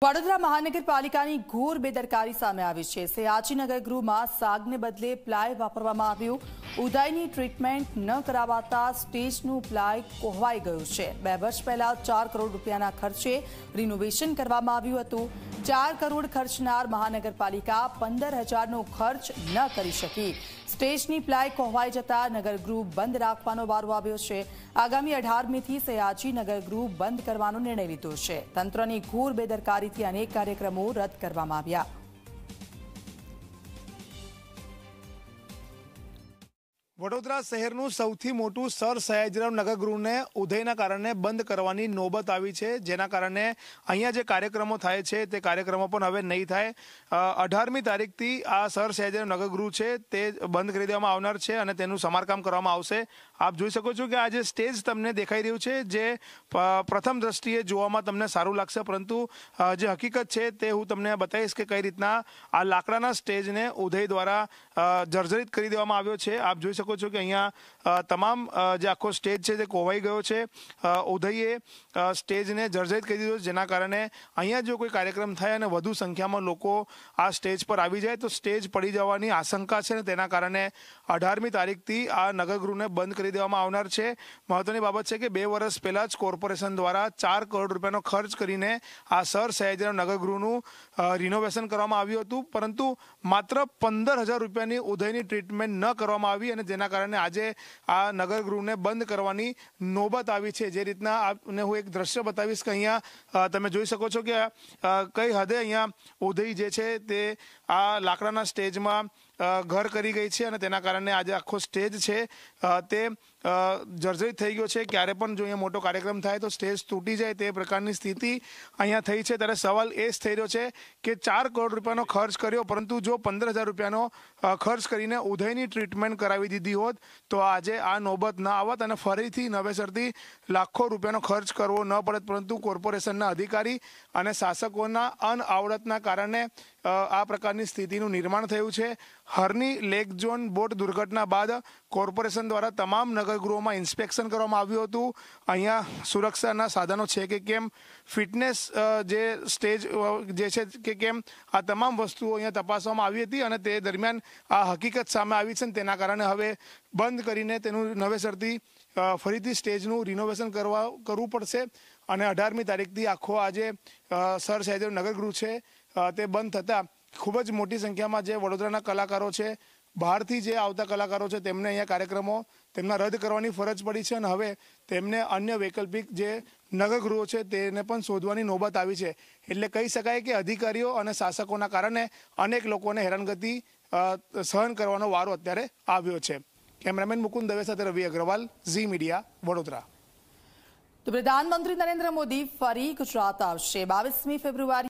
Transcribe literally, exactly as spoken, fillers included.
વડોદરા મહાનગરપાલિકાની ઘોર બેદરકારી સામે આવી છે। સયાજીનગર ગૃહમાં સાગને બદલે પ્લાય વાપરવામાં આવ્યું। ઉદયની ટ્રીટમેન્ટ ન કરાવાતા સ્ટેજનું પ્લાય કોહવાઈ ગયું છે। બે વર્ષ પહેલા ચાર કરોડ રૂપિયાના ખર્ચે રિનોવેશન કરવામાં આવ્યું હતું। ચાર કરોડ ખર્ચનાર મહાનગરપાલિકા પંદર હજારનો ખર્ચ ન કરી શકી। સ્ટેજની પ્લાય કોહવાઈ જતા નગરગૃહ બંધ રાખવાનો વારો આવ્યો છે। આગામી અઢારમીથી સયાજીનગર ગૃહ બંધ કરવાનો નિર્ણય લીધો છે। તંત્રની ઘોર બેદરકારીથી અનેક કાર્યક્રમો રદ કરવામાં આવ્યા। વડોદરા શહેરનું સૌથી મોટું સર સયાજીરાવ નગરગૃહને ઉદયના કારણે બંધ કરવાની નોબત આવી છે, જેના કારણે અહીંયા જે કાર્યક્રમો થાય છે તે કાર્યક્રમો પણ હવે નહીં થાય। અઢારમી તારીખથી આ સર સયાજીરાવ નગરગૃહ છે તે બંધ કરી દેવામાં આવનાર છે અને તેનું સમારકામ કરવામાં આવશે। આપ જોઈ શકો છો કે આ જે સ્ટેજ તમને દેખાઈ રહ્યું છે, જે પ્રથમ દ્રષ્ટિએ જોવામાં તમને સારું લાગશે, પરંતુ જે હકીકત છે તે હું તમને બતાવીશ કે કઈ રીતના આ લાકડાના સ્ટેજને ઉદય દ્વારા જર્જરિત કરી દેવામાં આવ્યો છે। આપ જોઈ શકો છો કે અહીંયા તમામ જે આખો સ્ટેજ છે તે કોવાઈ ગયો છે। ઉદયે સ્ટેજને જર્જરિત કરી દીધો, જેના કારણે અહીંયા જો કોઈ કાર્યક્રમ થાય અને વધુ સંખ્યામાં લોકો આ સ્ટેજ પર આવી જાય તો સ્ટેજ પડી જવાની આશંકા છે, અને તેના કારણે અઢારમી તારીખથી આ નગરગૃહને બંધ કરી દેવામાં આવનાર છે। મહત્વની બાબત છે કે બે વર્ષ પહેલા જ કોર્પોરેશન દ્વારા ચાર કરોડ રૂપિયાનો ખર્ચ કરીને આ સર સયાજીરાવ નગરગૃહનું રિનોવેશન કરવામાં આવ્યું હતું, પરંતુ માત્ર પંદર હજાર રૂપિયાની ઉદયની ટ્રીટમેન્ટ ન કરવામાં આવી, અને જેના કારણે આજે આ નગરગૃહને બંધ કરવાની નોબત આવી છે। જે રીતના આપને હું એક દ્રશ્ય બતાવીશ કે અહીંયા તમે જોઈ શકો છો કે કઈ હદે અહીંયા ઉદય જે છે તે આ લાકડાના સ્ટેજમાં ઘર કરી ગઈ છે, અને તેના કારણે આજે આખો સ્ટેજ છે તે જર્જરિત થઈ ગયો છે। ક્યારે પણ જો અહીંયા મોટો કાર્યક્રમ થાય તો સ્ટેજ તૂટી જાય તે પ્રકારની સ્થિતિ અહીંયા થઈ છે। ત્યારે સવાલ એ જ થઈ રહ્યો છે કે ચાર કરોડ રૂપિયાનો ખર્ચ કર્યો, પરંતુ જો પંદર હજાર રૂપિયાનો ખર્ચ કરીને ઉદયની ટ્રીટમેન્ટ કરાવી દીધી હોત તો આજે આ નોબત ન આવત અને ફરીથી નવેસરથી લાખો રૂપિયાનો ખર્ચ કરવો ન પડત, પરંતુ કોર્પોરેશનના અધિકારી અને શાસકોના અનઆવડતના કારણે આ પ્રકારની સ્થિતિનું નિર્માણ થયું છે। હરની લેક ઝોન બોટ દુર્ઘટના બાદ કોર્પોરેશન દ્વારા તમામ નગરગૃહોમાં ઇન્સ્પેક્શન કરવામાં આવ્યું હતું। અહીંયા સુરક્ષાના સાધનો છે કે કેમ, ફિટનેસ જે સ્ટેજ જે છે કે કેમ, આ તમામ વસ્તુઓ અહીંયા તપાસવામાં આવી હતી, અને તે દરમિયાન આ હકીકત સામે આવી છે। તેના કારણે હવે બંધ કરીને તેનું નવેસરથી ફરીથી સ્ટેજનું રિનોવેશન કરવા કરવું પડશે, અને અઢારમી તારીખથી આખો આજે સર સયાજીરાવ નગરગૃહ છે તે બંધ થતાં ખૂબ જ મોટી સંખ્યામાં જે વડોદરાના કલાકારો છે, બહારથી જે આવતા કલાકારો છે, તેમને અહીંયા કાર્યક્રમો તેમના રદ કરવાની ફરજ પડી છે, અને હવે તેમને અન્ય વૈકલ્પિક જે નગરગૃહો છે તેને પણ શોધવાની નોબત આવી છે। એટલે કહી શકાય કે અધિકારીઓ અને શાસકોના કારણે અનેક લોકોને હેરાનગતિ સહન કરવાનો વારો અત્યારે આવ્યો છે। કેમેરામેન મુકુંદ દવે સાથે રવિ અગ્રવાલ, ઝી મીડિયા, વડોદરા। તો પ્રધાનમંત્રી નરેન્દ્ર મોદી ફરી ગુજરાત આવશે। બાવીસમી ફેબ્રુઆરી